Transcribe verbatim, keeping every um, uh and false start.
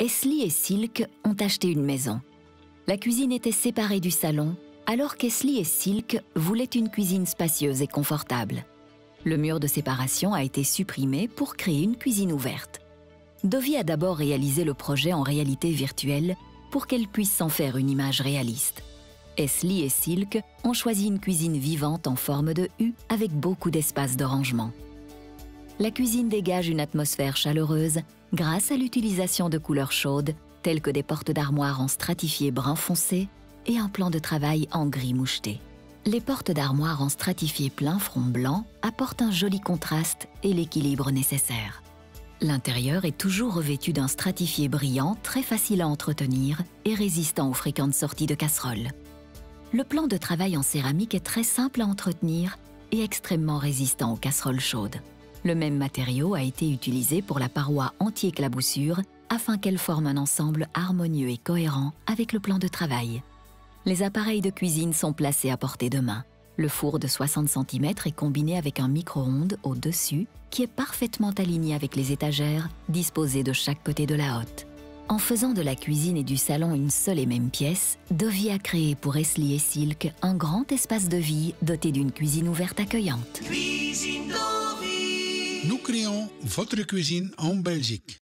Esli et Silk ont acheté une maison. La cuisine était séparée du salon, alors qu'Esli et Silk voulaient une cuisine spacieuse et confortable. Le mur de séparation a été supprimé pour créer une cuisine ouverte. Dovi a d'abord réalisé le projet en réalité virtuelle pour qu'elle puisse s'en faire une image réaliste. Esli et Silk ont choisi une cuisine vivante en forme de U avec beaucoup d'espace de rangement. La cuisine dégage une atmosphère chaleureuse grâce à l'utilisation de couleurs chaudes telles que des portes d'armoire en stratifié brun foncé et un plan de travail en gris moucheté. Les portes d'armoire en stratifié plein front blanc apportent un joli contraste et l'équilibre nécessaire. L'intérieur est toujours revêtu d'un stratifié brillant très facile à entretenir et résistant aux fréquentes sorties de casseroles. Le plan de travail en céramique est très simple à entretenir et extrêmement résistant aux casseroles chaudes. Le même matériau a été utilisé pour la paroi anti-éclaboussure afin qu'elle forme un ensemble harmonieux et cohérent avec le plan de travail. Les appareils de cuisine sont placés à portée de main. Le four de soixante centimètres est combiné avec un micro-ondes au-dessus qui est parfaitement aligné avec les étagères disposées de chaque côté de la hotte. En faisant de la cuisine et du salon une seule et même pièce, Dovi a créé pour Esli et Silk un grand espace de vie doté d'une cuisine ouverte accueillante. Nous créons votre cuisine en Belgique.